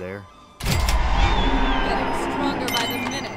there. Getting stronger by the minute.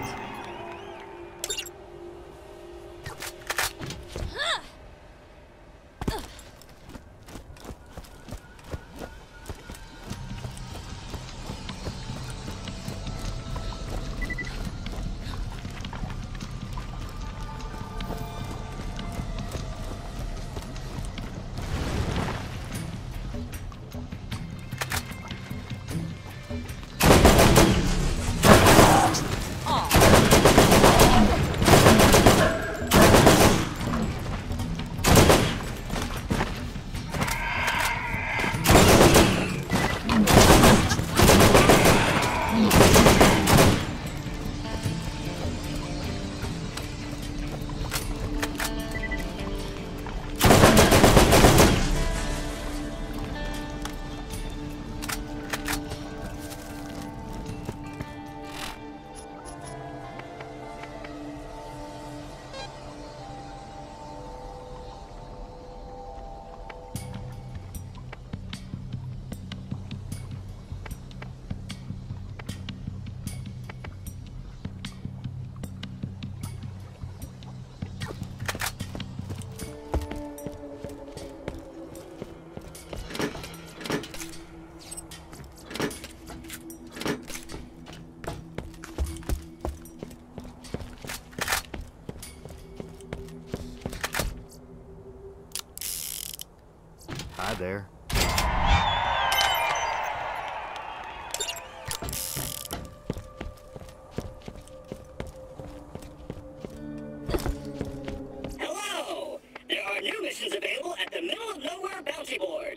Hi there. Hello! There are new missions available at the Middle of Nowhere Bounty Board.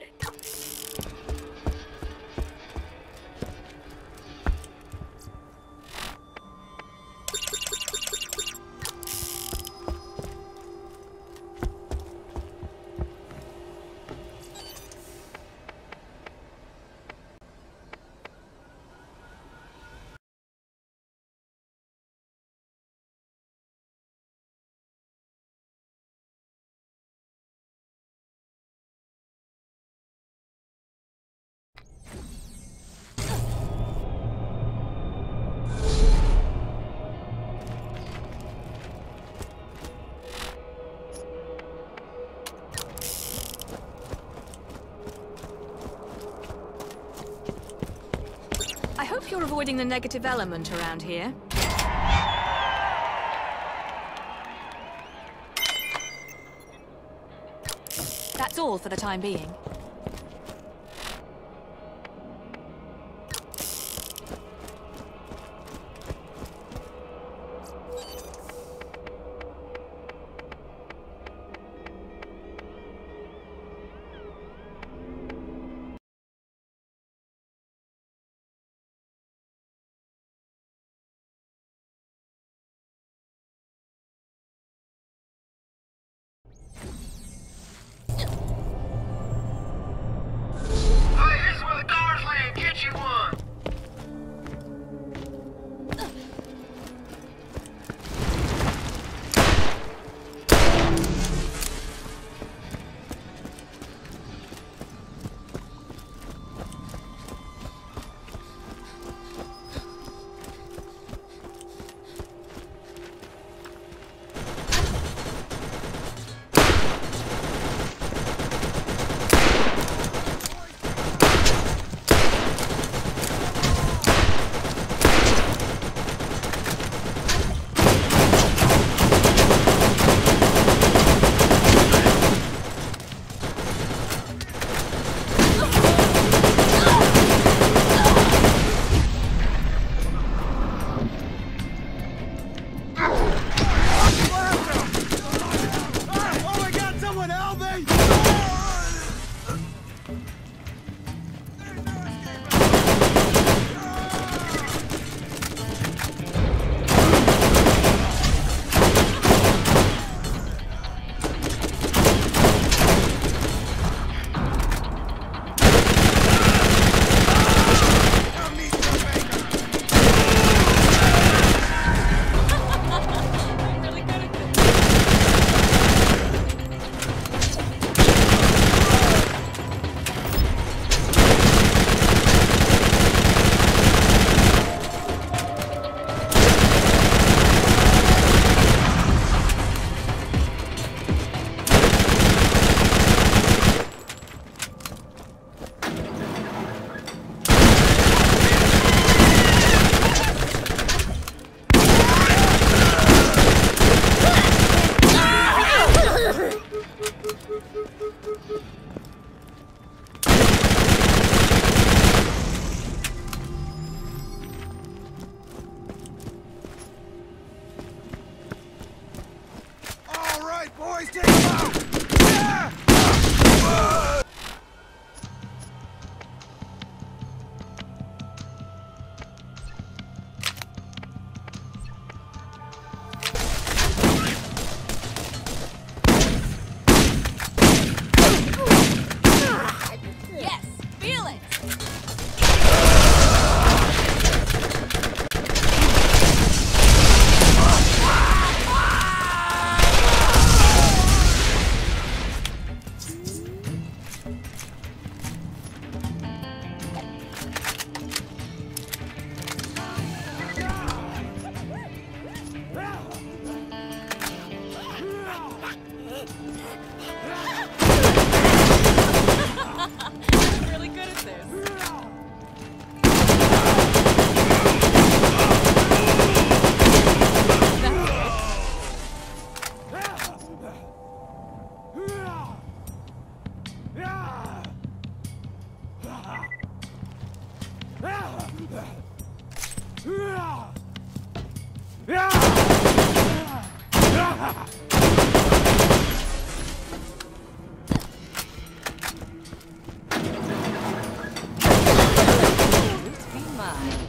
I hope you're avoiding the negative element around here. That's all for the time being. Boys, take him out! Yeah! Yes, feel it. I'm really good at this. Be mine.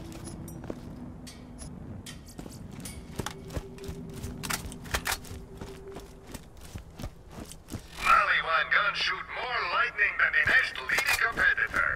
Maliwan guns shoot more lightning than the next leading competitor.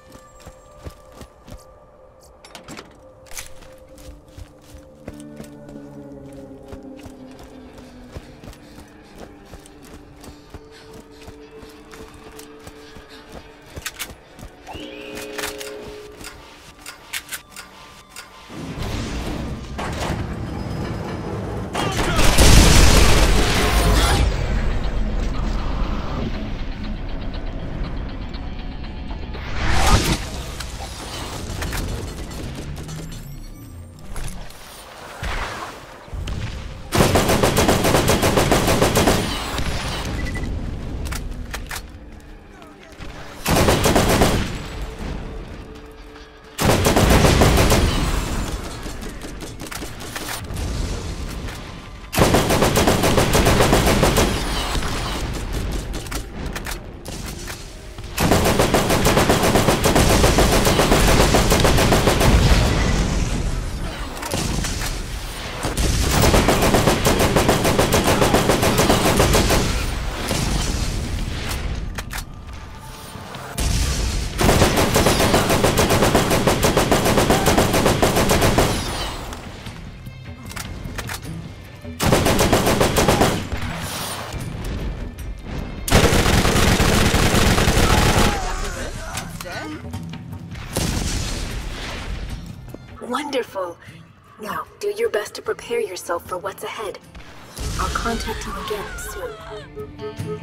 Wonderful. Now, do your best to prepare yourself for what's ahead. I'll contact you again soon.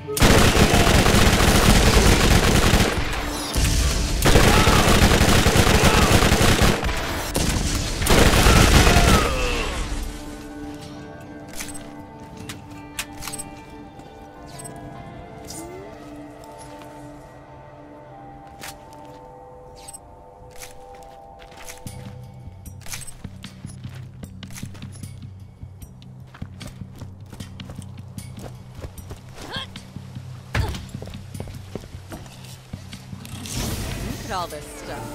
Look at all this stuff.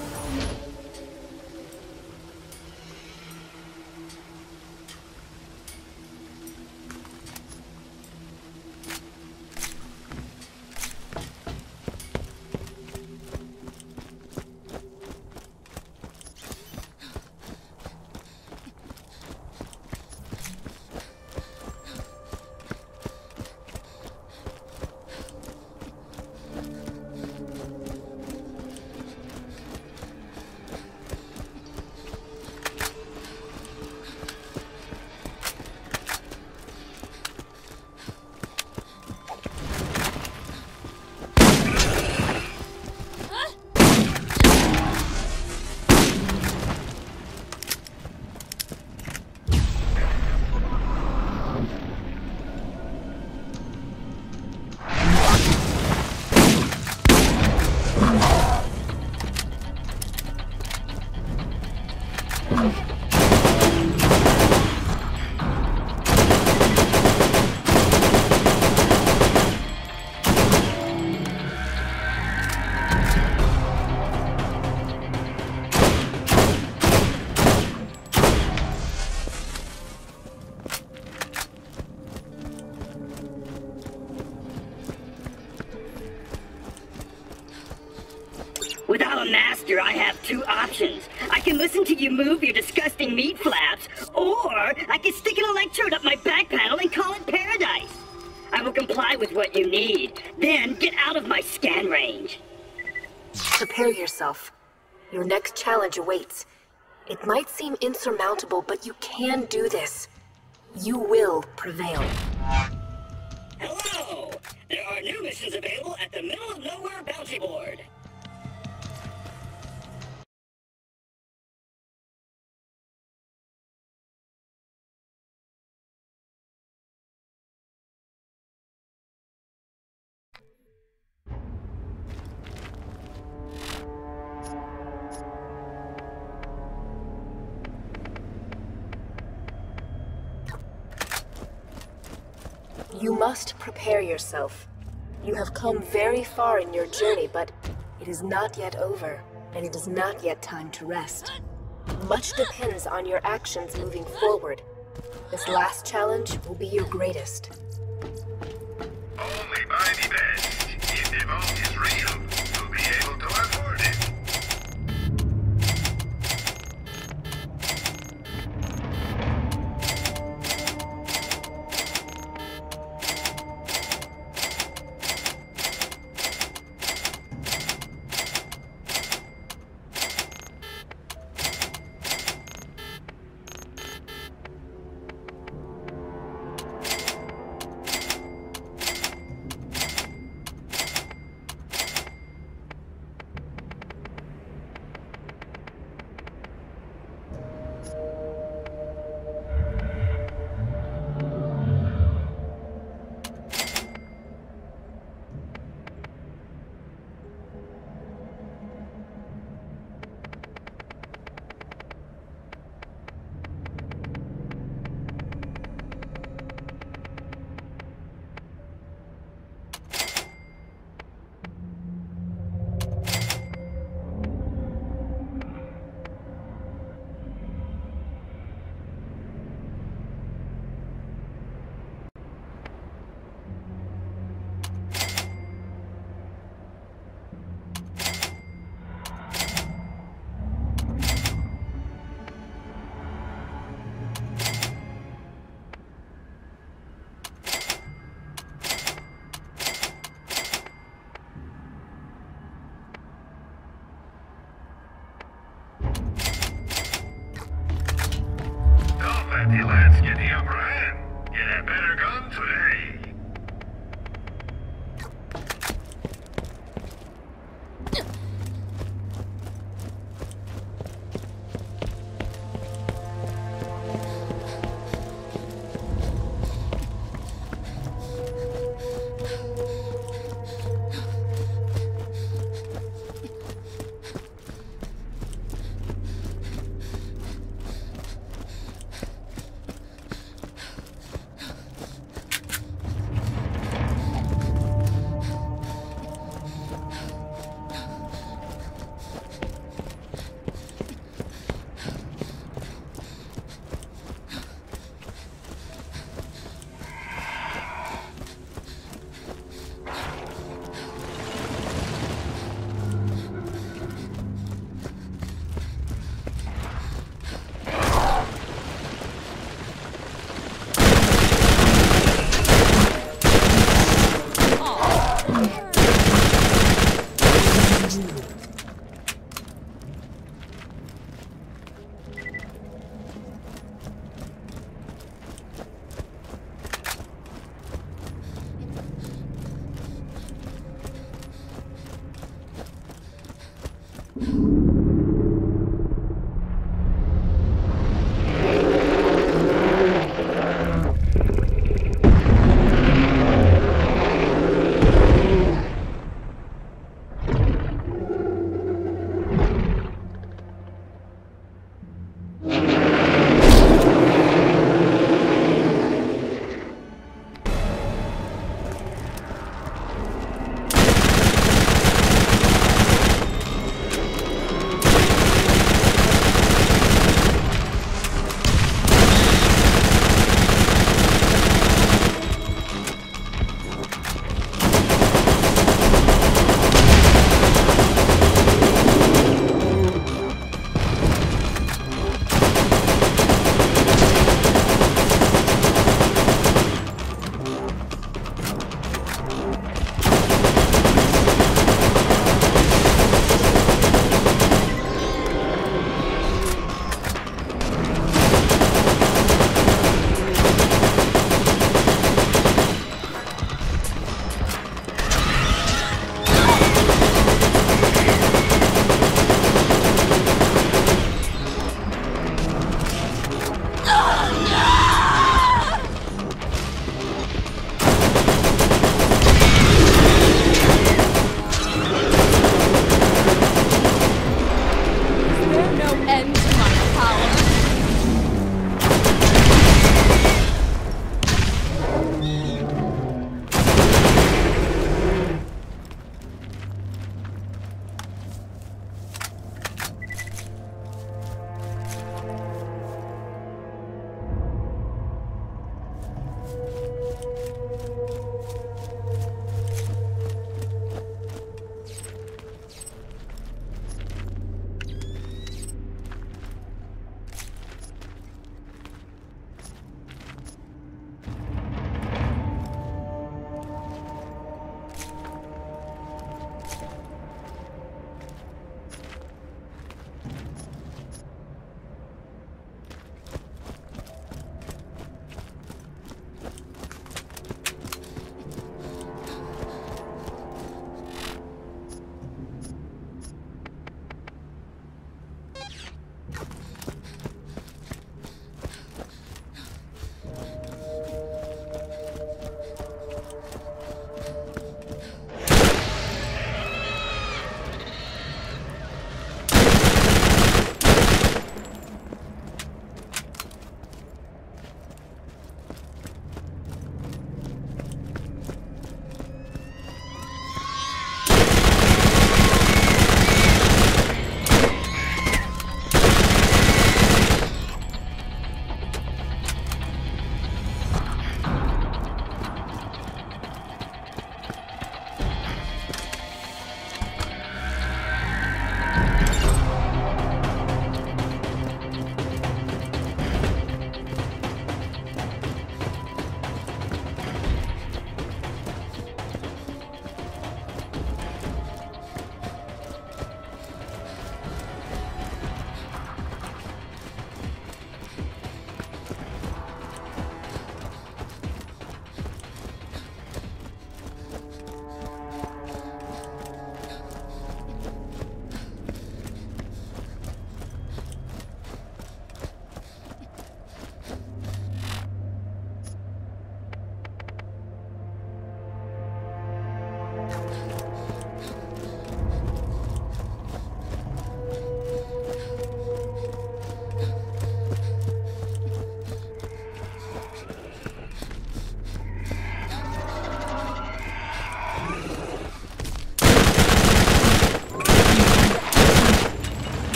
Without a master, I have two options. I can listen to you move your disgusting meat flaps, or I can stick an electrode up my back panel and call it paradise. I will comply with what you need. Then get out of my scan range. Prepare yourself. Your next challenge awaits. It might seem insurmountable, but you can do this. You will prevail. Hello! There are new missions available at the Middle of Nowhere bounty board. You must prepare yourself. You have come very far in your journey, but it is not yet over, and it is not yet time to rest. Much depends on your actions moving forward. This last challenge will be your greatest. Only by the best. If the vault is real, you'll be able to afford it. Let the lads get the upper hand. Get a better gun today.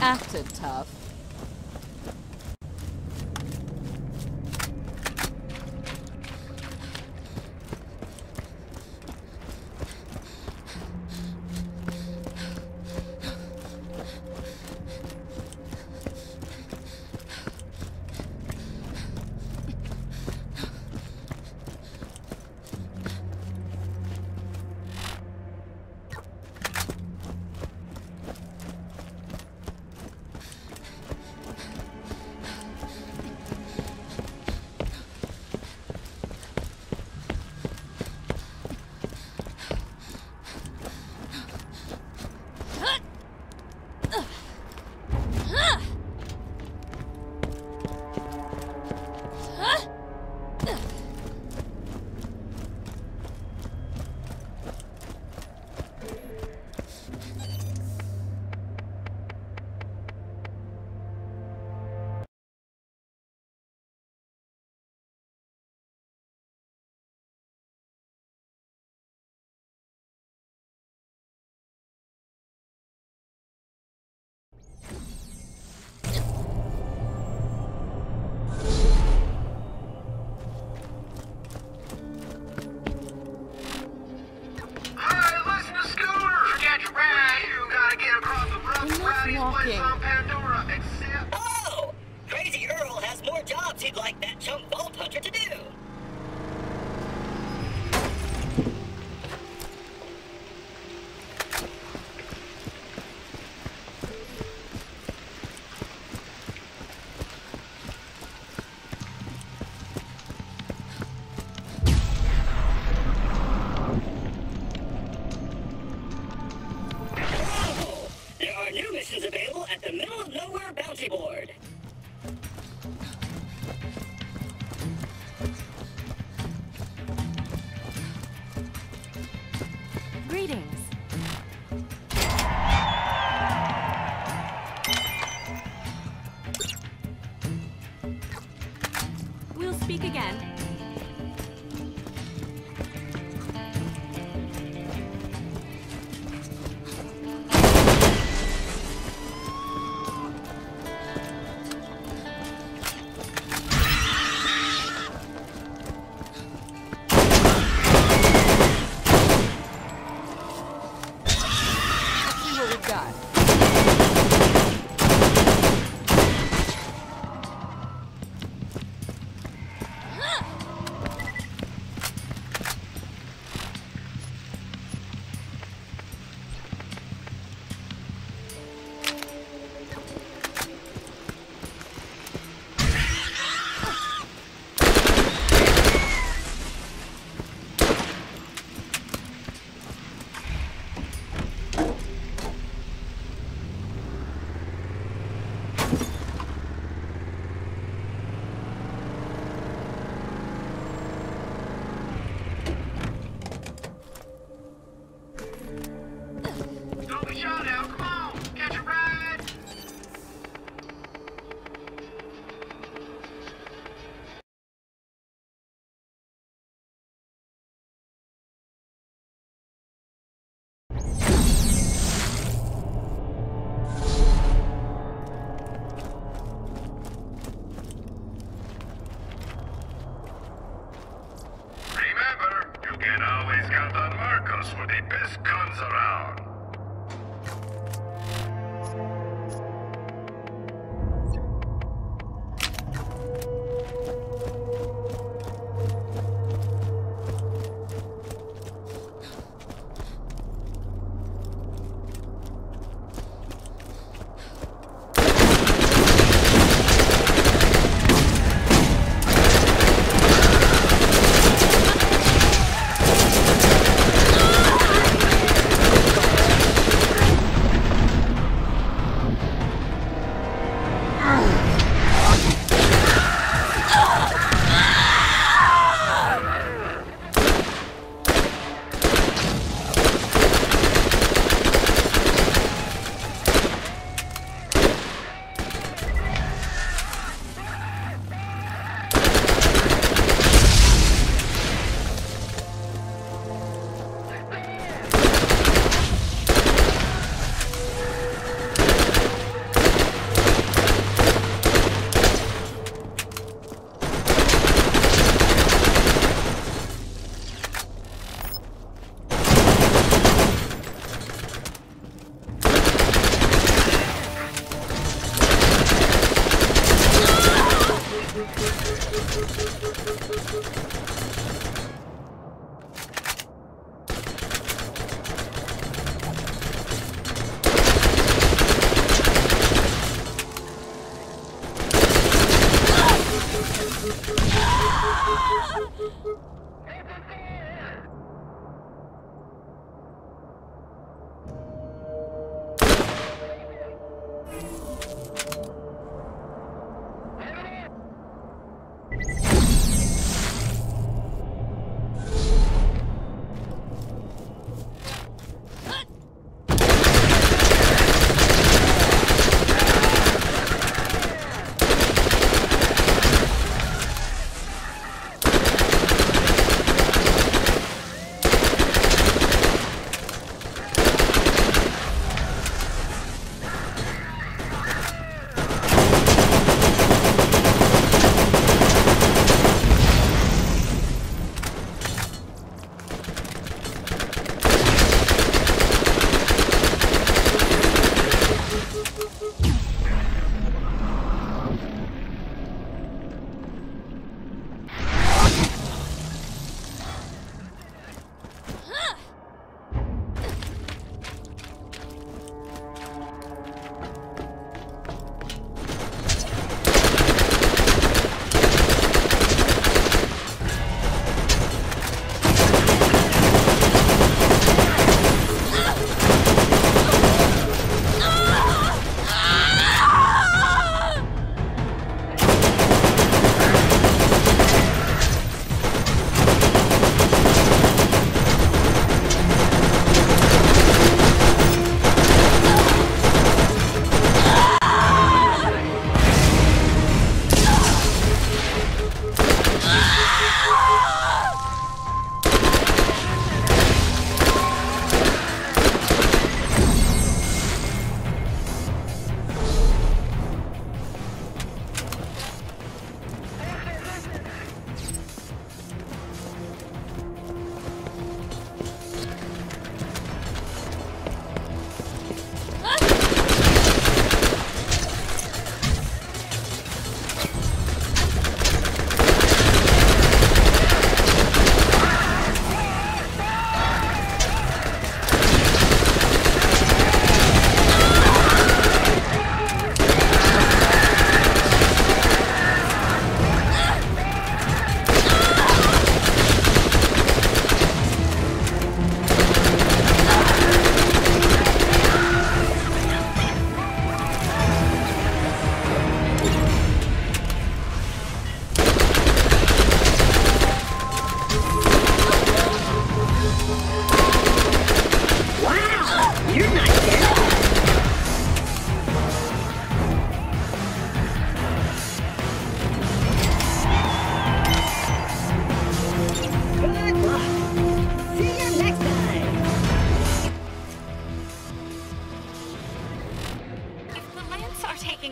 acted tough. Oh! Crazy Earl has more jobs he'd like that chump Vault Hunter to do. There are new missions available at the Middle of Nowhere Bounty Board. Greetings. We'll speak again. Don't be shot out. Come on. Catch a ride. Remember, you can always count on Marcos for the best guns around.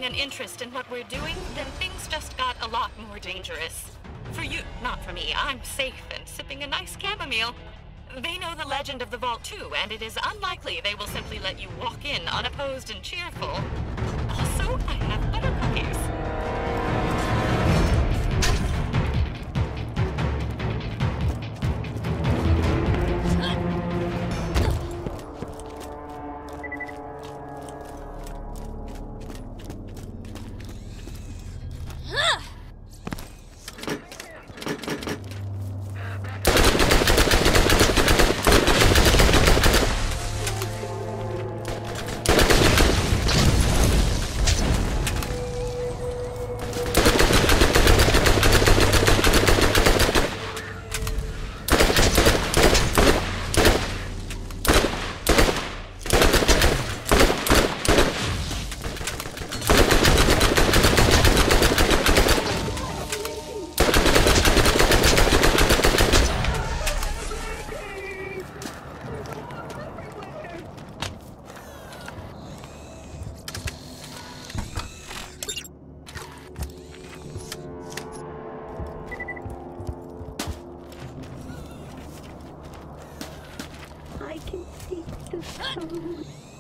showing an interest in what we're doing, then things just got a lot more dangerous. For you, not for me. I'm safe and sipping a nice chamomile. They know the legend of the Vault too, and it is unlikely they will simply let you walk in unopposed and cheerful. Also, I have butter cookies. I can see the sun.